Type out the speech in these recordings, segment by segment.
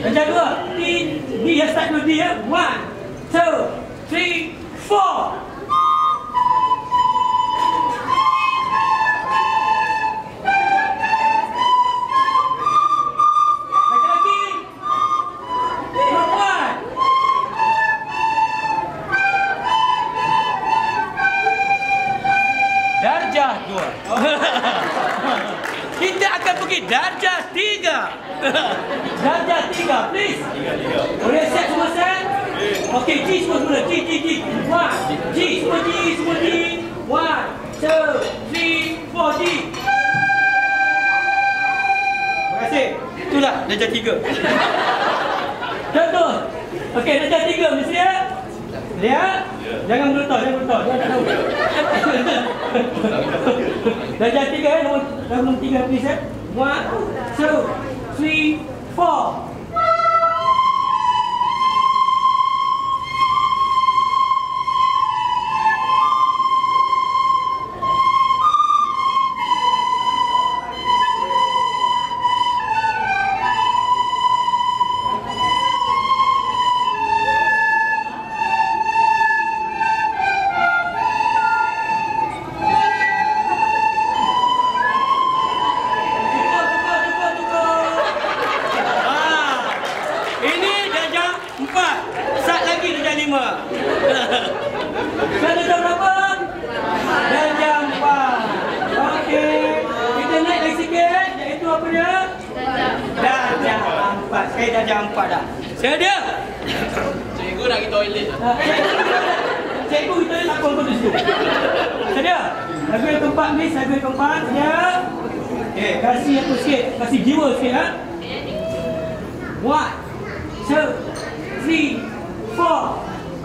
Darjah 2. D yang start dulu D ya. 1, 2, 3, 4. Darjah 2. Kita akan pergi darjah 3. Darjah 3, please. Boleh set semua set? Okey, G semua. G. 1. G, semua G. 1, 2, 3, 4, G. Terima kasih. Itulah darjah 3. Contoh. Okey, darjah 3 mesti ya? Lihat. Jangan berletak. Dia tak tahu. Darjah 3 nombor 3 please ya. 1, 2, 3, 4. Darjah berapa? Darjah 4. Okey. Kita naik lagi sikit. Iaitu apa dia? Darjah 4. Sekali darjah 4 dah. Sedia? Cikgu nak pergi toilet. Cikgu kita nak kongkong di situ. Sedia? Lagu yang keempat ni, lagu yang keempat. Sedia? Okey, kasih apa sikit. Kasih jiwa sikit ha. 1, 2, 3, 4.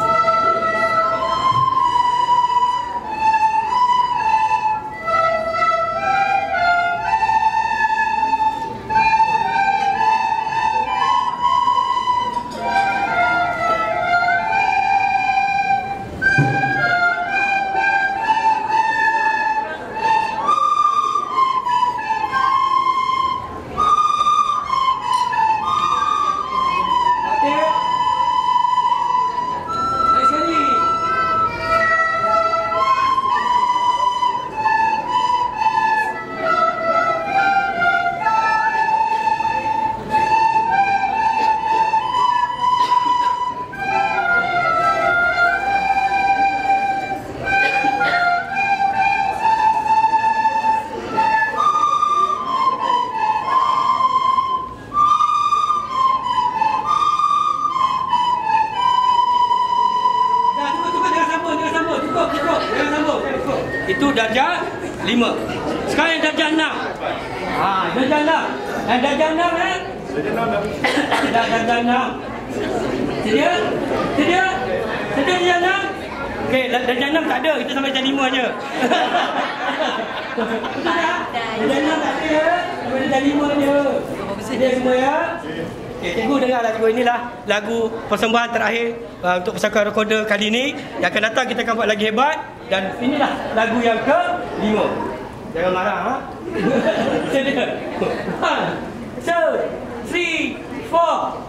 Itu darjah 5. Sekarang yang darjah 6. Darjah 6. Dan darjah 6 eh? Darjah 6. Sedia? Sedia darjah 6? Okey, darjah 6 tak ada. Kita sampai darjah 5 je. Betul tak? Darjah 6 tak ada. Sampai darjah 5 je. Sedia semua ya? Okay, cikgu dengar lagu inilah lagu persembahan terakhir untuk Persatuan Rekorder kali ini. Yang akan datang kita akan buat lagi hebat. Dan inilah lagu yang ke-5. Jangan marah ha. Sedia. 1, 2, 3, 4.